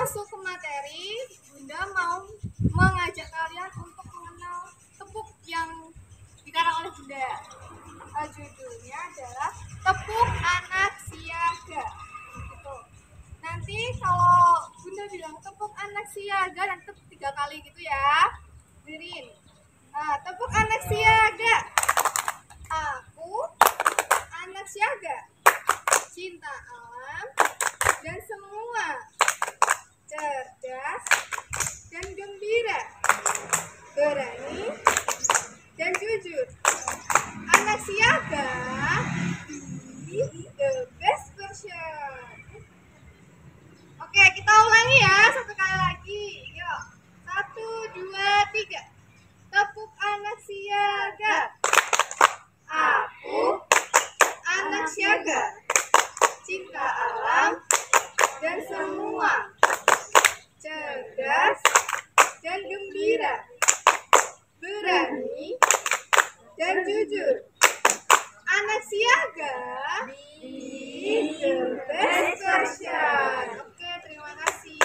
masuk ke materi, Bunda mau mengajak kalian untuk mengenal tepuk yang dikarang oleh Bunda. Judulnya adalah Tepuk Anak Siaga. Gitu. Nanti kalau Bunda bilang tepuk anak siaga, dan tepuk 3 kali gitu ya. Dengerin. Tepuk anak siaga. Aku anak siaga, cinta alam dan semua, cerdas dan gembira, berani dan jujur. Anak siaga di the best version. Oke, kita ulangi ya, 1 kali lagi. Yuk, 1, 2, 3. Tepuk anak siaga. Aku anak siaga, cinta alam dan semua, cerdas dan gembira, berani dan jujur. Anak siaga di the best version. Oke, terima kasih.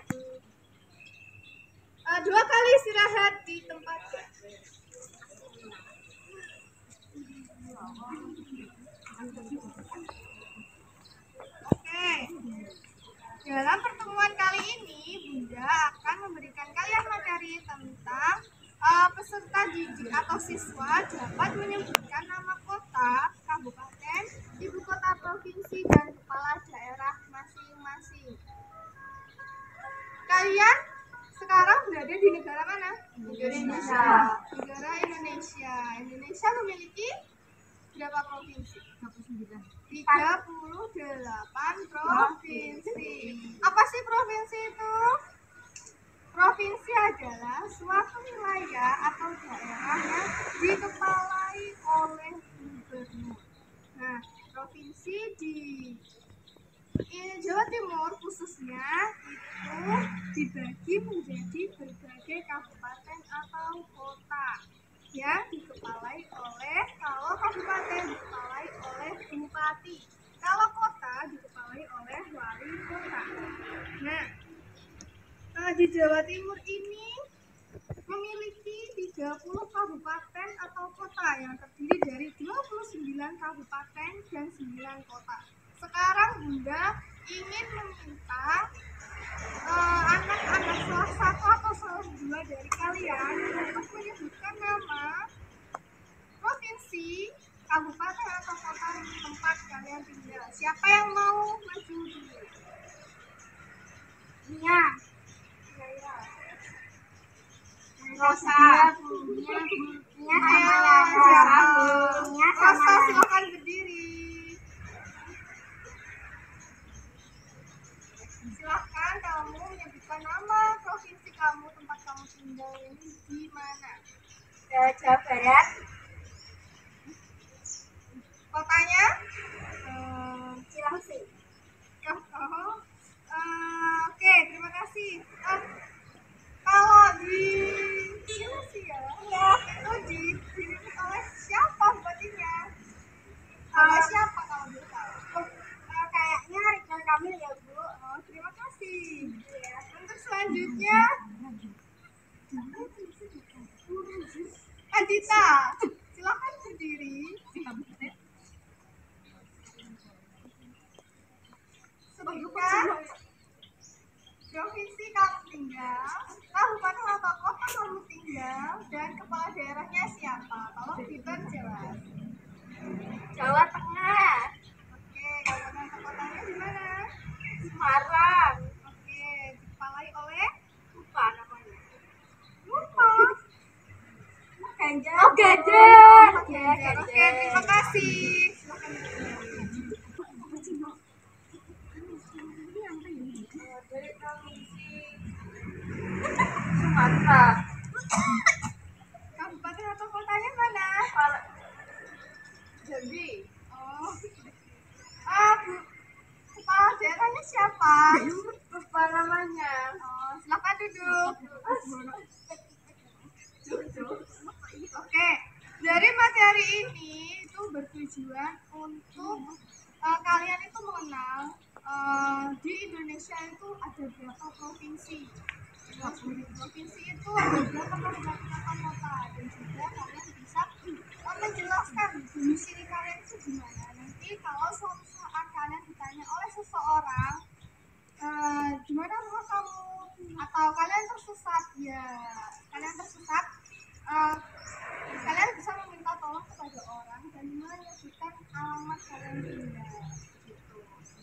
2 kali istirahat di tempat. Oke, dalam pertemuan kali ini Bunda akan memberikan kalian materi tentang peserta didik atau siswa dapat menyebutkan nama kota, kabupaten, ibu kota provinsi, dan kepala daerah masing-masing. Kalian sekarang berada di negara mana? Indonesia. Negara Indonesia. Indonesia memiliki berapa provinsi? 38 provinsi. Apa sih provinsi itu? Provinsi adalah suatu wilayah atau daerah yang dikepalai oleh gubernur. Nah, provinsi di Jawa Timur khususnya itu dibagi menjadi berbagai kabupaten atau kota yang dikepalai oleh, kalau kabupaten dikepalai oleh bupati, kalau kota dikepalai oleh wali kota. Nah, di Jawa Timur ini memiliki 30 kabupaten atau kota yang terdiri dari 29 kabupaten dan 9 kota. Sekarang Bunda ingin meminta anak-anak salah satu atau salah dua dari kalian untuk menyebutkan nama provinsi, kabupaten atau kota tempat kalian tinggal. Siapa yang mau maju dulu? Nia. Rosa. Rosa, silakan berdiri. Silahkan kamu menyebutkan nama provinsi kamu, tempat kamu tinggal ini di mana? Jawa Barat. Kotanya? Cilengsi. Oke, terima kasih. Kalau di Cilengsi ya, itu didirikan oleh siapa bupatinya? Oleh siapa kalau boleh tahu? Kayaknya Ridwan Kamil ya, Bu. Terima kasih. Ya. Untuk selanjutnya, Adita, silakan berdiri. Sebutkan provinsi kamu tinggal, kabupaten atau kota kamu tinggal, dan kepala daerahnya siapa? Tolong diperjelas. Jawa Tengah. Oke, kabupaten atau kotanya di mana? Semarang. Oke, dikepalai oleh? Lupa namanya. Lupa. Ganjar. Oh, Ganjar. Ya, Oke, terima kasih. Silakan. Dari provinsi Sumatera. Kabupaten atau kotanya mana? Jambi. Oh. Kepala daerahnya siapa? Lupa namanya. Oh, silakan duduk. Oke, dari materi ini itu bertujuan untuk kalian itu mengenal Di Indonesia itu ada berapa provinsi? Di provinsi itu ada berapa kabupaten kota, dan juga kalian bisa menjelaskan domisili kalian itu di mana. Nanti kalau suatu saat kalian ditanya oleh seseorang, di mana rumah kamu, atau kalian tersesat, ya kalian tersesat, kalian bisa meminta tolong kepada orang dan menyebutkan alamat kalian tinggal. Gitu.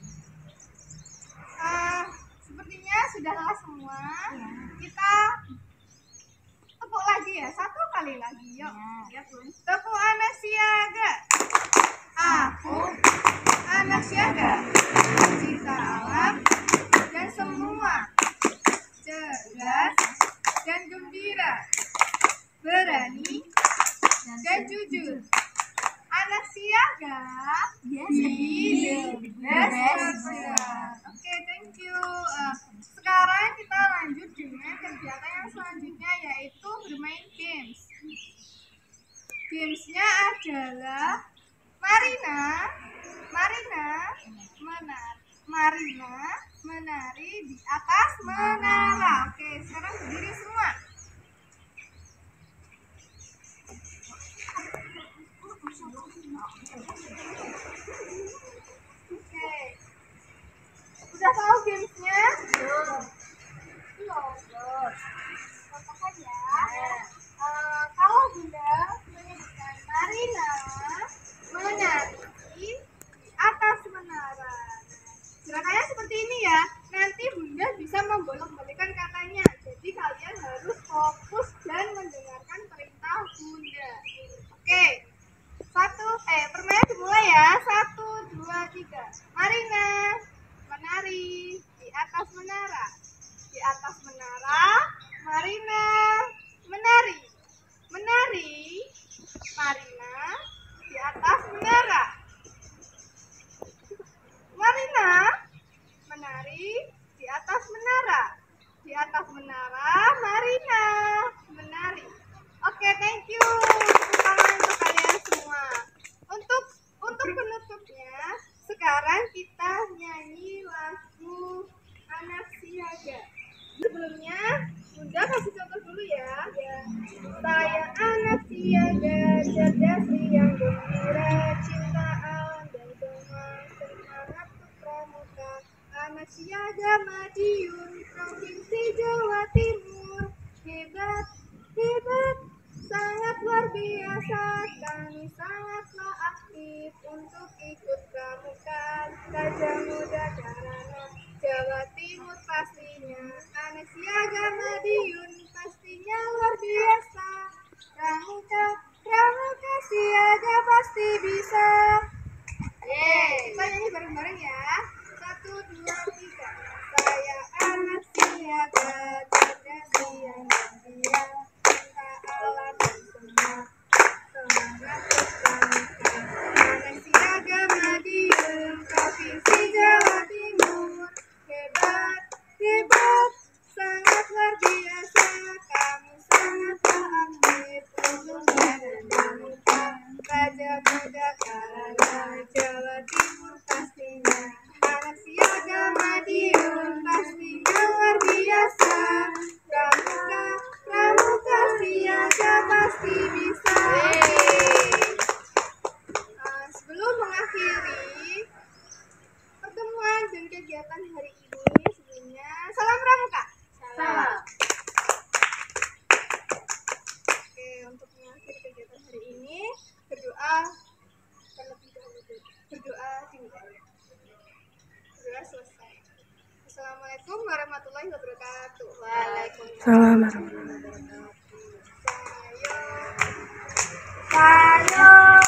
Sepertinya sudah lelah semua. Kita tepuk lagi ya, satu kali lagi, yuk. Ya, Bun. Tepuk anak siaga. Aku anak siaga, cinta alam dan semua, cerdas dan gembira, berani dan jujur. Anak siaga, be the best. Oke, thank you. Sekarang kita lanjut dengan kegiatan yang selanjutnya, yaitu bermain games. Gamesnya adalah Marina menari di atas menara. Oke, sekarang berdiri semua. Oke, udah tahu gamesnya? Belum. Contohkan ya. Kalau Bunda menyebutkan Marina menari di atas menara. Gerakannya seperti ini ya. Nanti Bunda bisa membolak-balikan katanya. Jadi kalian harus fokus dan mendengarkan perintah Bunda. Oke. Permainan dimulai ya. 1, 2, 3. Marina menari di atas menara. Di atas menara, Marina menari. Marina di atas menara. Marina menari di atas menara. Di atas menara, Marina menari. Oke, thank you. Tepuk tangan untuk kalian semua. Untuk penutupnya, sekarang kita nyanyi lagu Anak Siaga. Sebelumnya, Bunda kasih contoh dulu ya. Saya anak siaga, cerdas riang gembira, cinta alam dan semua, semangat pramuka. Anak siaga Madiun, Provinsi Jawa Timur. Hebat, sangat luar biasa. Kami sangatlah aktif untuk ikut pramuka. Gajah Muda karena Jawa Timur pastinya. Anak siaga Madiun pastinya luar biasa. Pramuka siaga pasti bisa. Kita nyanyi bareng-bareng ya. 1, 2, 3. Saya anak siaga, cerdas riang gembira, cinta alam dan semua, semangat pramuka. Anak siaga Madiun, Provinsi Jawa Timur. Hebat, sangat luar biasa. Kami sangatlah aktif untuk pramuka. Gajah Muda karena Jawa Timur pastinya. Anak siaga Madiun pastinya luar biasa. Pramuka siaga pasti bisa. Sebelum mengakhiri pertemuan dan kegiatan hari ini, sebelumnya salam pramuka. Salam. Oke, untuk mengakhiri kegiatan hari ini, berdoa terlebih dahulu. Berdoa dimulai. Berdoa selesai. Assalamualaikum warahmatullahi wabarakatuh. Waalaikumsalam warahmatullahi wabarakatuh. Sayo.